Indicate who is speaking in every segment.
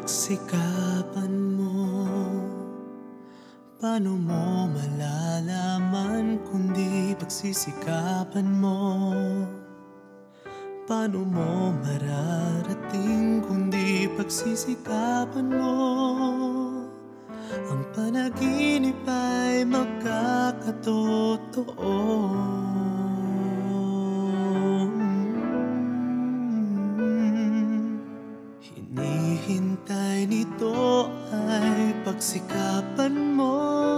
Speaker 1: Pagsikapan mo, paano mo malalaman kundi pagsisikapan mo? Paano mo mararating kundi pagsisikapan mo? Ang panaginip ay magkakatotoo. Hinihintay nito ay pagsikapan mo.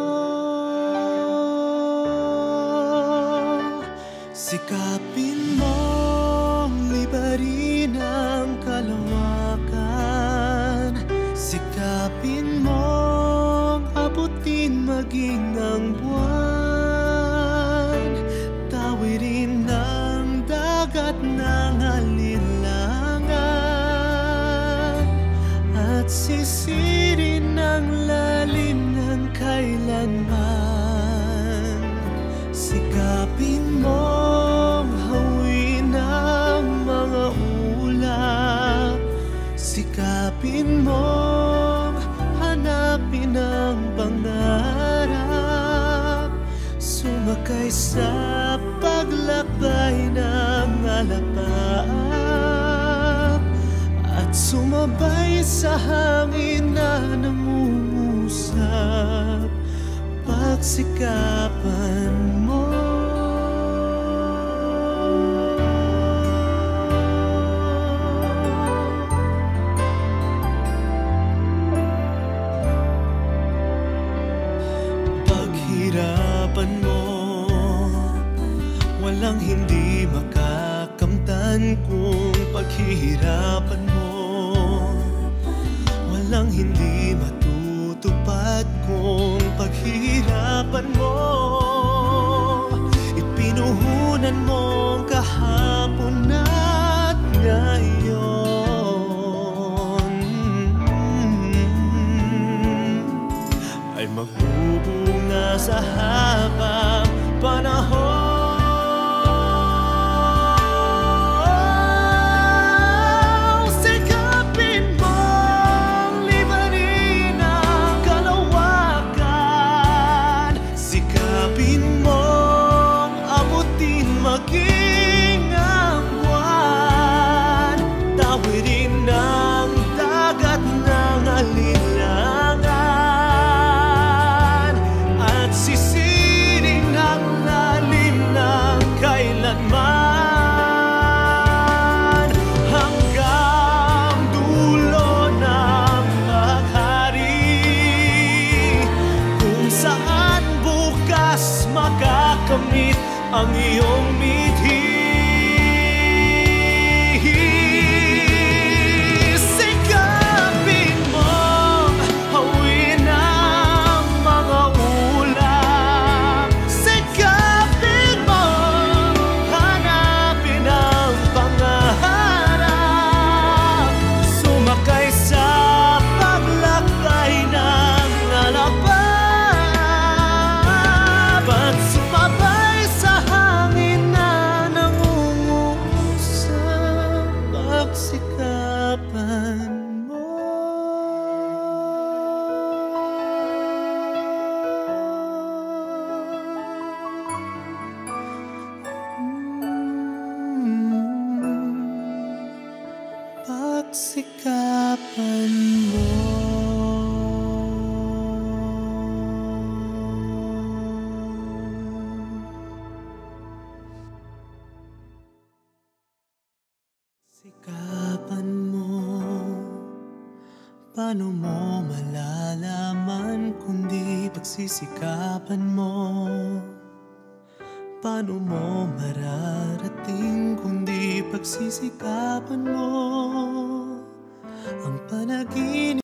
Speaker 1: Sikapin mong libarin ang kalawakan. Sikapin mong abutin maging ang buwan. Tawirin ng dagat ng alinlangan at sisirin ang lalim ng kailanman. Sikapin mong hawin ang mga ulap. Sikapin mong hanapin ang pangarap. Sumakay sa paglakbay ng alapaap at sumabay sa hangin na nangungusap. Pagsikapan mo. Paghirapan mo, walang hindi makakamtan kung paghihirapan mo. Walang hindi matutupad kung paghihirapan mo. Ipinuhunan mong kahapon at ngayon ay magbubunga sa habang panahon. Maging ang buwan, tawirin ng dagat ng alinlangan at sisiring ang lalim ng kailanman hanggang dulo ng paghari kung saan bukas makakamit ang iyong mithi. Sikapin mong hawin ang mga ulap. Sikapin mong hanapin ang pangarap. Sumakay sa paglakbay ng alapaap at sumabay sa hangin na nangungusap. Pagsikapan mo. Pagsikapan mo. Sikapan mo, paano mo malalaman kundi pagsisikapan mo? Paano mo mararating kundi pagsisikapan mo? Ang panaginip